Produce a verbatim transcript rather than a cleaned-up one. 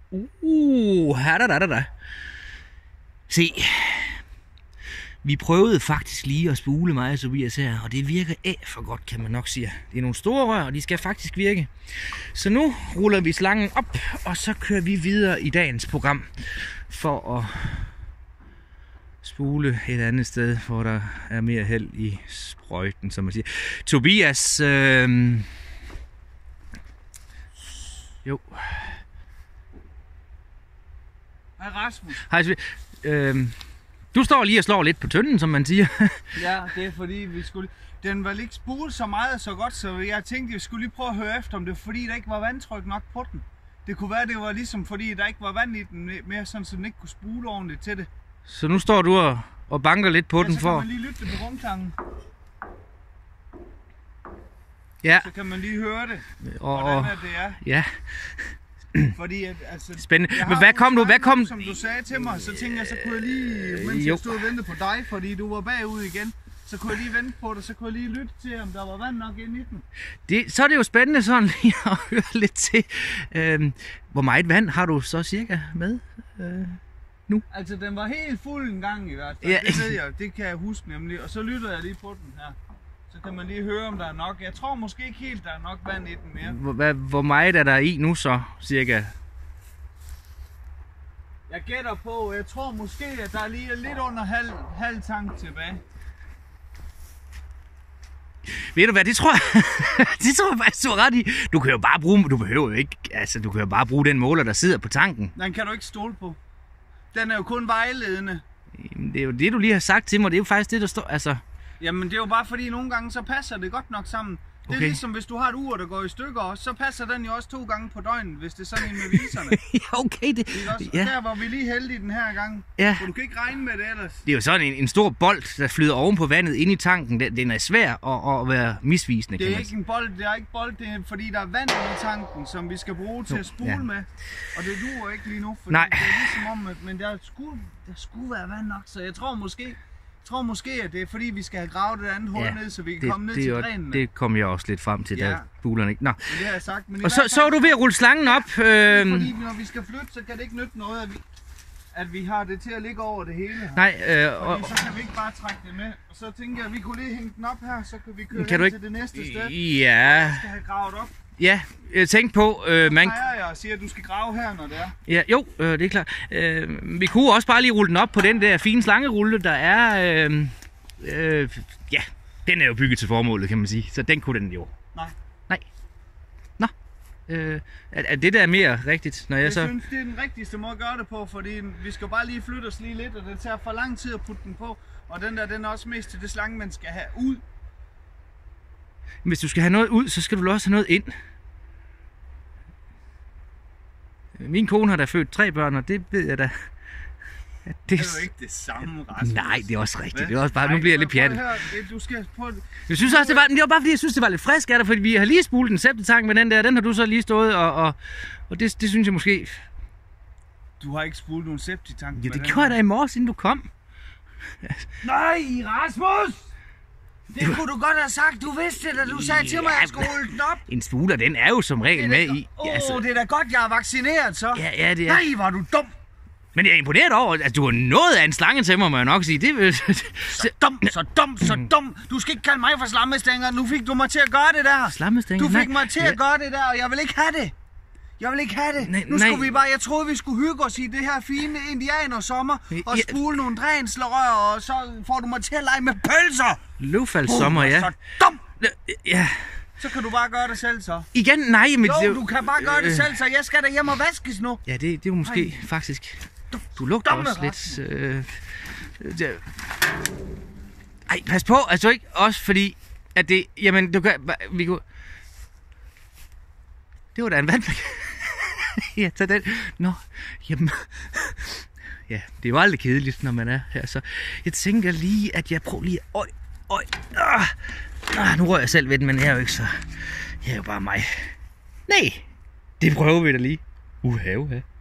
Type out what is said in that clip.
Uh, her da da da da. Se, vi prøvede faktisk lige at spule mig og Tobias her, og det virker af for godt, kan man nok sige. Det er nogle store rør, og de skal faktisk virke. Så nu ruller vi slangen op, og så kører vi videre i dagens program for at spule et andet sted, hvor der er mere held i sprøjten, som man siger. Tobias, øh... jo. Hej Rasmus. Hej, øh... du står lige og slår lidt på tønden, som man siger. Ja, det er fordi vi skulle... Den var ikke spulet så meget så godt, så jeg tænkte, jeg skulle lige prøve at høre efter, om det var fordi, der ikke var vandtryk nok på den. Det kunne være, det var ligesom fordi, der ikke var vand i den mere, sådan så den ikke kunne spule ordentligt til det. Så nu står du og, og banker lidt på ja, den så for... kan man lige lytte det på rumklangen. Ja. Så kan man lige høre det, og, hvordan er det er. Ja. Fordi at, altså... Spændende. Men hvad kom du? Hvad kom... Som du sagde til mig, så tænkte jeg, så kunne jeg lige, mens jo. jeg stod og ventede på dig, fordi du var bagud igen, så kunne jeg lige vente på dig, så kunne jeg lige lytte til, om der var vand nok inde i den. Det, så er det jo spændende sådan lige at høre lidt til. Øhm, hvor meget vand har du så cirka med øh, nu? Altså, den var helt fuld en gang i hvert fald. Ja. Det ved jeg, det kan jeg huske nemlig. Og så lytter jeg lige på den her. Så kan man lige høre, om der er nok. Jeg tror måske ikke helt, der er nok vand i den mere. Hvor, hvad, hvor meget er der i nu så cirka? Jeg gætter på, jeg tror måske, at der er lige lidt under halv, halv tank tilbage. Ved du hvad, det tror jeg, det tror jeg faktisk, du har ret i. Du kan jo bare bruge, du behøver jo ikke, altså du kan jo bare bruge den måler, der sidder på tanken. Den kan du ikke stole på. Den er jo kun vejledende. Jamen, det er jo det, du lige har sagt til mig, det er jo faktisk det, der står, altså... Jamen det er jo bare fordi, nogle gange så passer det godt nok sammen. Det er Okay. ligesom hvis du har et ur, der går i stykker også, så passer den jo også to gange på døgnet, hvis det er sådan en med viserne. Ja, okay, det... Ikke også? Og Ja, der var vi lige heldige den her gang. ja. For du kan ikke regne med det ellers. Det er jo sådan en, en stor bold, der flyder oven på vandet ind i tanken. Den, den er svær at, at være misvisende, Det kan er man ikke sige. en bold, det er ikke bold, det er fordi der er vand i tanken, som vi skal bruge til Jo, at spule ja. med. Og det duer ikke lige nu, fordi Nej. det er ligesom om, at, men der skulle, der skulle være vand nok, så jeg tror måske, jeg tror måske, at det er fordi, vi skal have gravet et andet hul Ja, ned, så vi kan det, komme ned det, til er jo- drænene. det kom jeg også lidt frem til, Ja. da bulerne ikke... Nå. Men det har jeg sagt. Men i Og så, hvert så er du ved at rulle slangen op. fald, Øhm, fordi når vi skal flytte, så kan det ikke nytte noget, at vi, at vi har det til at ligge over det hele her. nej, øh, og, Fordi så kan vi ikke bare trække det med. Og så tænker jeg, at vi kunne lige hænge den op her, så kan vi køre Kan du hen ikke- til det næste sted. ja, Vi skal have gravet op. ja, jeg tænkte på, øh, man... Peger jeg og siger, at du skal grave her, når det er. Ja, jo, øh, det er klart. Øh, vi kunne også bare lige rulle den op på den der fine slangerulle, der er... Øh, øh, ja, den er jo bygget til formålet, kan man sige. Så den kunne den jo. Nej. Nej. Nå. Øh, er, er det der mere rigtigt, når jeg Jeg så... synes, det er den rigtigste måde at gøre det på, fordi vi skal bare lige flytte os lige lidt, og det tager for lang tid at putte den på. Og den der, den er også mest til det slange, man skal have ud. Hvis du skal have noget ud, så skal du også have noget ind. Min kone har da født tre børn, og det ved jeg da. Ja, Det er jo ikke det samme, Rasmus. Nej, det er også rigtigt. Hvad? Det er også bare, nu Nej, bliver jeg så lidt pjattet. prøv at høre, det- Du skal på... Jeg synes også, det var, det var bare fordi, jeg synes, det var lidt frisk af dig, fordi vi har lige spulet en septetank med den der. Den har du så lige stået, og, og, og det, det synes jeg måske... Du har ikke spulet nogen septitank Ja, med det den gjorde jeg her. da i morges, inden du kom. Nej, Rasmus! Det kunne du godt have sagt. Du vidste det, da du sagde til mig, at jeg skulle rulle den op. En spuler, den er jo som regel med i. Åh, Ja, oh, altså, det er da godt, jeg er vaccineret så. ja, ja, det er. Nej, var du dum. Men jeg er imponeret over, at du har noget af en slange til mig, må jeg nok sige. Det vil... Så dum, så dum, så dum. Du skal ikke kalde mig for slammestænger. Nu fik du mig til at gøre det der. Slammestænger? Du fik Nej. mig til Ja. at gøre det der, og jeg vil ikke have det. Jeg vil ikke have det. Nej, nu nej. skulle vi bare, jeg troede, vi skulle hygge os i det her fine indianer sommer og Ja. spule nogle drænslerør, og så får du mig til at lege med pølser. Løvfaldssommer, ja. Så dum. Ja. Så kan du bare gøre det selv så. Igen, nej, men... Jo, det- du kan bare gøre det øh, selv, så jeg skal da hjem og vaskes nu. Ja, det, det er jo måske faktisk... Du lugter Dumme også lidt... Øh, det, ej, pas på, altså ikke også fordi, at det... Jamen, du kan... Vi kunne... Det var da en vandplan. Ja, tag den. Nå, jamen... Ja, det er jo aldrig kedeligt, når man er her, så... Jeg tænker lige, at jeg prøver lige... Øj, øj, ah, ah, nu rører jeg selv ved den, men jeg er jo ikke så... Jeg er jo bare mig. Nej, det prøver vi da lige. Uha, uha.